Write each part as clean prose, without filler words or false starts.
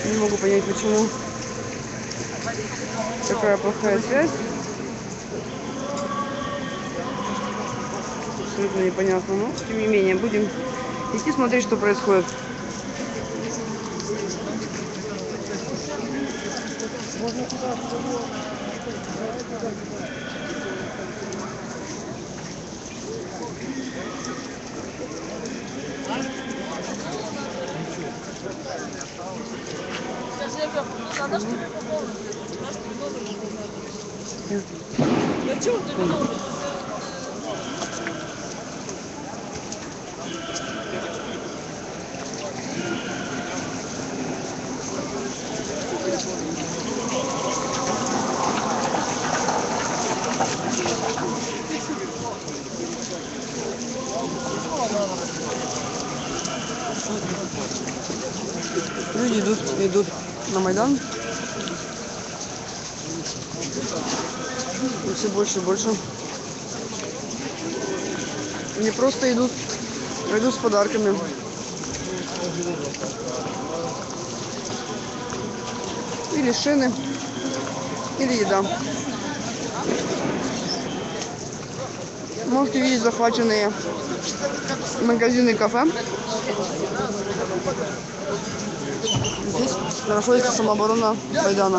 Не могу понять, почему такая плохая связь. Абсолютно непонятно. Но, тем не менее, будем идти смотреть, что происходит. Люди идут на Майдан. И все больше и больше. Не просто идут, а идут с подарками. Или шины, или еда. Можете видеть захваченные магазины и кафе. Здесь находится самооборона Майдана.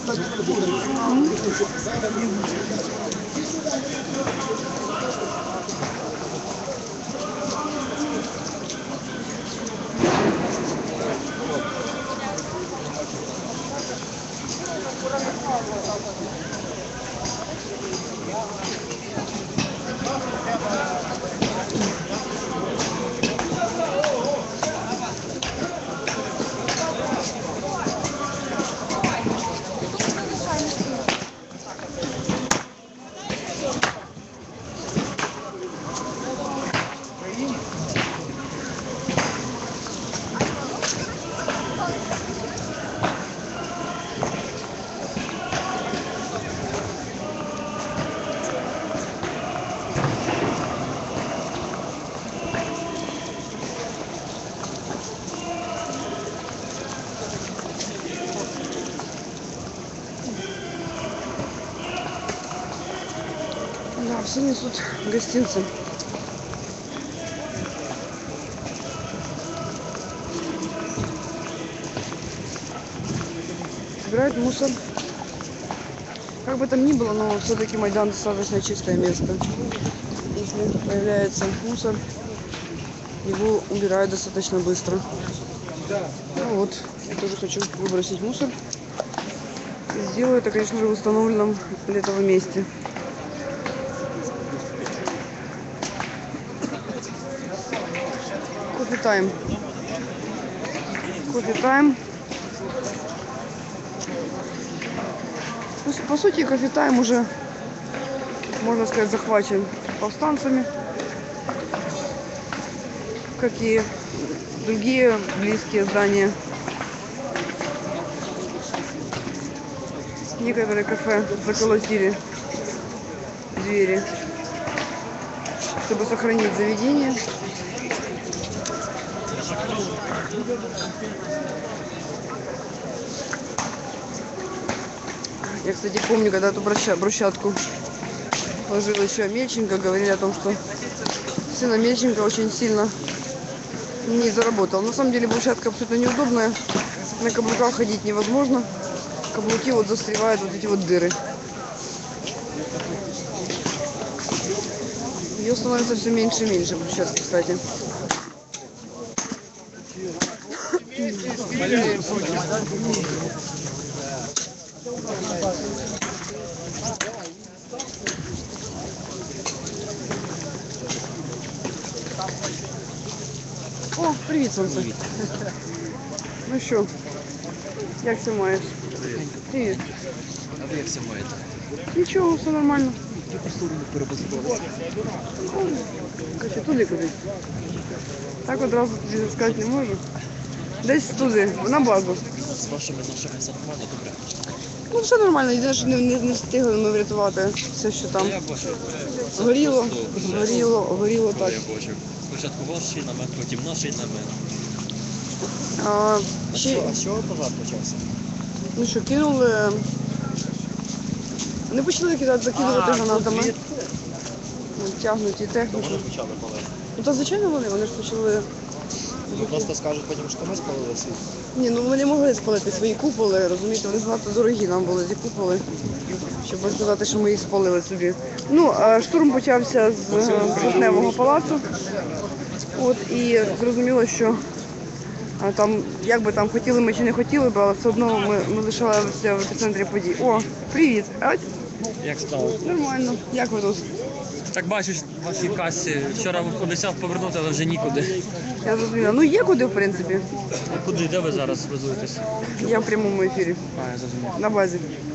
Да, все несут гостинцы. Собирают мусор. Как бы там ни было, но все-таки Майдан достаточно чистое место. Если появляется мусор, его убирают достаточно быстро. Ну вот, я тоже хочу выбросить мусор. И сделаю это, конечно же, в установленном для этого месте. Кофе тайм. Кофе тайм. По сути, кофе тайм уже, можно сказать, захвачен повстанцами, как и другие близкие здания. Некоторые кафе заколотили двери, чтобы сохранить заведение. Я, кстати, помню, когда эту брусчатку положила еще Амельченко, говорили о том, что сын Амельченко очень сильно не заработал. На самом деле брусчатка абсолютно неудобная. На каблуках ходить невозможно. Каблуки вот застревают вот эти вот дыры. Ее становится все меньше и меньше брусчатки, кстати. О, привіт, сонце. Привіт. Ну що, як це маєш? Привіт. А ви як все маєте? Нічого, все нормально. Яку сторону перебазувалися? Короче, туди куди. Так одразу тобі сказати не можу. Десь туди, на базу. З вашими нашими все нормально, добре? Ну все нормально, єдине, що не встигли ми врятувати все, що там. Я бачу. Горіло так. Я бачу. Спочатку ваш намет, потім наш намет. Ще, А що пожар почався? ну що, кинули. Вони почали закидувати гранатами. Тягнуть і техніку. Вони почали палити. Ну та звичайно вони ж почали. Ну просто скажуть потім, що ми спалили всі. Ні, ну ми не могли спалити свої куполи, розумієте, вони занадто дорогі нам були ці куполи, щоб сказати, що ми їх спалили собі. Ну, штурм почався з Жовтневого палацу. От, і зрозуміло, що там, як би там хотіли ми чи не хотіли, але все одно ми лишалися в епіцентрі подій. О, привіт! Як стало? Нормально. Як ви тут? Так бачиш, в вашій касі вчора обіцяв повернути, але вже нікуди. Я зрозуміла. Ну є куди, в принципі. Куди, де ви зараз везуєтесь? Я в прямому ефірі. А, я зрозумів. На базі.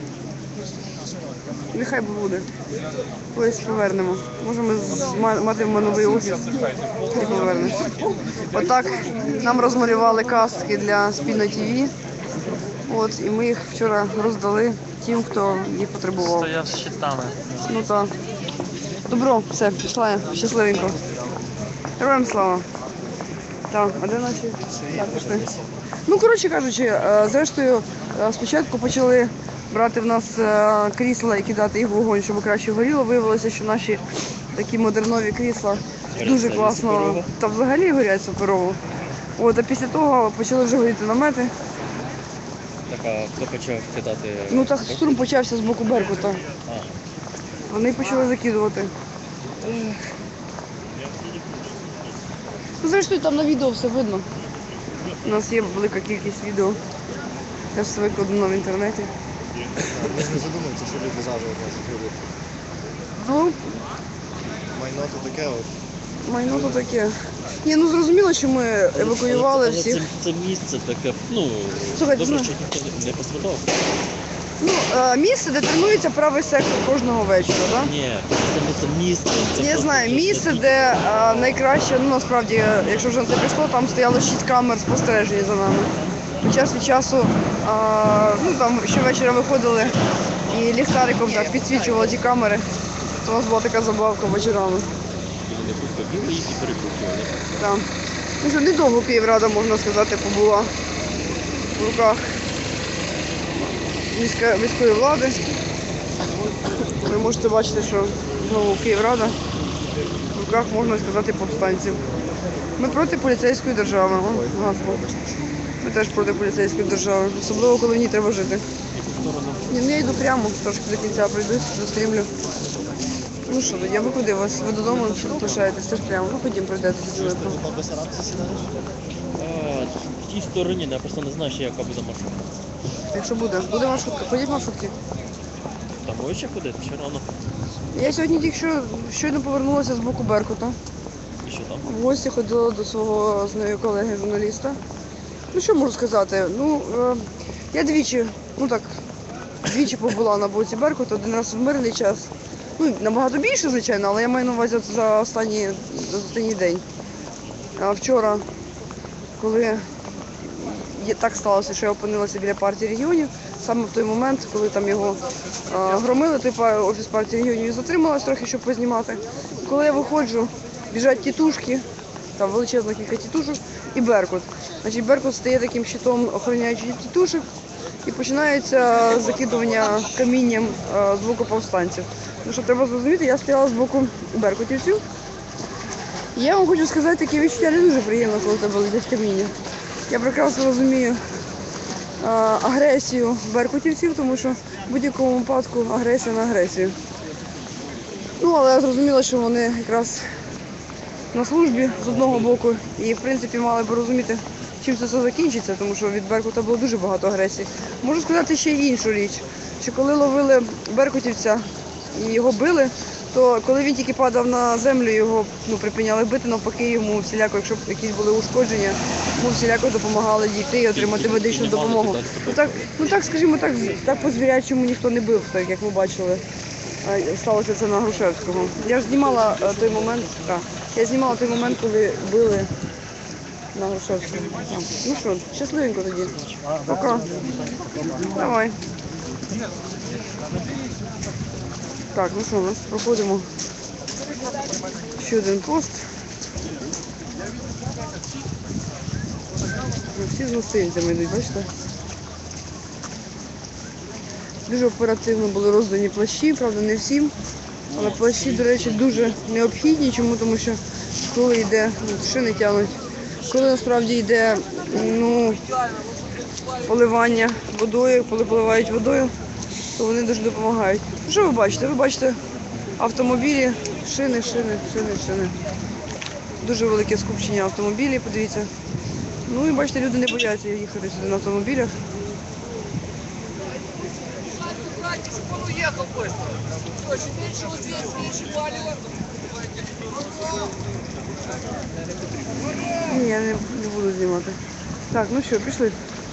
Нехай буде. Колись повернемо. Може ми матимемо новий офіс і повернемося. Отак нам розмалювали кастки для спільно ТВ. От, і ми їх вчора роздали тим, хто їх потребував. Стояв з щитами. Ну так. Добро, все, пішла я. Щасливенько. Героям слава. Так, а де наші? Так, пішли. Ну, коротше кажучи, зрештою, спочатку почали брати в нас крісла і кидати їх в вогонь, щоб краще горіло. Виявилося, що наші такі модернові крісла дуже класно та взагалі горять суперово. От, а після того почали вже горіти намети. Так, а хто почав кидати? Ну так штурм почався з боку Беркута. Вони почали закидувати. Ну, зрештою, там на відео все видно. У нас є велика кількість відео. Я все викладено в інтернеті. Ви ж не задумуєтеся, що люди заживо можуть робити. Ну, Майно то таке от. майно то таке. Ні, ну зрозуміло, що ми евакуювали Але всіх. Це місце таке, ну, Слухайте, добре, ну, що ніхто не пострадав. Ну, місце, де тренується правий сектор кожного вечора, так? Ні, це місце. Це Я просто знаю, щось місце, таке. де найкраще, ну насправді, якщо вже на це пішло, там стояло 6 камер спостереження за нами. Час від часу, ну там щовечора виходили і ліхтариком так підсвічували ті камери. То у нас була така забавка вечорами. Вони тут побігли їх і перекрутили. Там. Ну що, недовго Київрада, можна сказати, побула в руках міської влади. Ви можете бачити, що знову Київрада в руках, можна сказати, повстанців. Ми проти поліцейської держави. О, гасло. Ми теж проти поліцейської держави, особливо коли в ній треба жити. Ні, ну я йду прямо, трошки до кінця пройдусь, застрімлю. Ну що, я ви куди вас? Ви додому лишаєтесь, теж прямо. Ну ходім, пройдетеся зі мною. В тій стороні, я просто не знаю, ще яка буде маршрутка. Якщо буде маршрутка, ходіть маршрутки. Там можеш ще ходити, ще рано. Я сьогодні тільки щойно повернулася з боку Беркута. І що там? В гості ходила до свого з нею колеги журналіста. Ну що можу сказати? Ну, я двічі побула на боці Беркута, один раз в мирний час. Ну, набагато більше, звичайно, але я маю на увазі за останній день. А вчора, коли так сталося, що я опинилася біля партії регіонів, саме в той момент, коли там його громили, той офіс партії регіонів, і затрималась трохи, щоб познімати. Коли я виходжу, біжать тітушки, там величезна кілька тітушок і Беркут. Значить, Беркут стає таким щитом, охороняючи тітушок, і починається закидування камінням з боку повстанців. Ну що, треба зрозуміти, я стояла з боку беркутівців. І я вам хочу сказати, таке відчуття не дуже приємно, коли тебе летять каміння. Я прекрасно розумію агресію беркутівців, тому що в будь-якому випадку агресія на агресію. Ну, але я зрозуміла, що вони якраз на службі з одного боку і, в принципі, мали б розуміти, чим це все закінчиться, тому що від Беркута було дуже багато агресії. Можу сказати ще й іншу річ, що коли ловили беркутівця і його били, то коли він тільки падав на землю, його припиняли бити, навпаки йому всіляко, якщо якісь були ушкодження, йому всіляко допомагали дійти і отримати медичну допомогу. Скажімо так по-звірячому ніхто не бив, так як ви бачили. Сталося це на Грушевського. Я ж знімала той момент, коли били на Грушевського. Ну що, щасливенько тоді. Пока. Давай. Так, ну що, ми проходимо ще один пост. всі з гостинцями йдуть, бачите? Дуже оперативно були роздані плащі, правда, не всім. Але плащі, до речі, дуже необхідні. Чому? Тому що коли йде, шини тягнуть, коли насправді йде поливання водою, коли поливають водою, то вони дуже допомагають. Що ви бачите? Ви бачите автомобілі, шини. Дуже велике скупчення автомобілів, подивіться. Ну і бачите, люди не бояться їхати сюди на автомобілях. Ні, я не буду знімати. Так, ну що, пішли.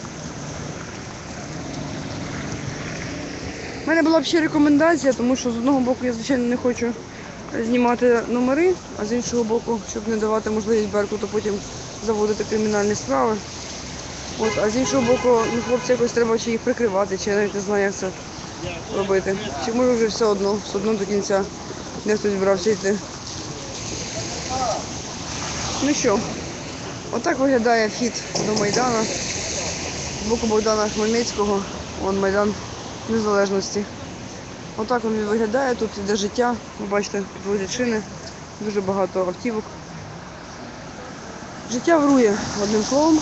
У мене була б ще рекомендація, тому що з одного боку я, звичайно, не хочу знімати номери, а з іншого боку, щоб не давати можливість Беркуту потім заводити кримінальні справи. От, а з іншого боку, хлопці якось треба чи їх прикривати, чи я навіть не знаю, як це робити. Чи може вже все одно до кінця не хтось збирався йти. Ну що, отак виглядає вхід до Майдану. З боку Богдана Хмельницького, вон Майдан Незалежності. Отак він виглядає, тут іде життя, ви бачите, тут возять шини, дуже багато автівок. Життя вирує, одним словом.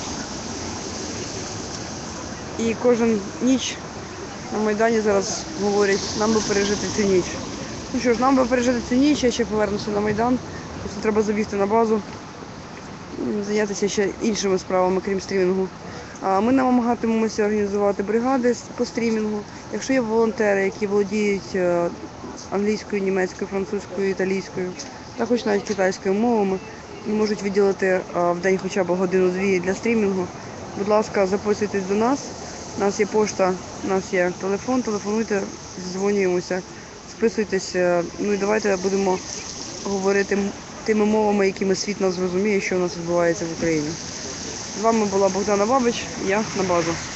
І кожен ніч на Майдані зараз говорять, нам би пережити цю ніч. Ну що ж, нам би пережити цю ніч, я ще повернуся на Майдан. Просто треба забігти на базу, зайнятися ще іншими справами, крім стрімінгу. Ми намагатимемося організувати бригади по стрімінгу. Якщо є волонтери, які володіють англійською, німецькою, французькою, італійською, та хоч навіть китайською мовами, і можуть виділити в день хоча б годину-дві для стрімінгу, будь ласка, записуйтесь до нас. У нас є пошта, у нас є телефон, телефонуйте, дзвонюємося, списуйтеся. Ну і давайте будемо говорити тими мовами, якими світ нас зрозуміє, що у нас відбувається в Україні. З вами була Богдана Бабич, я на базу.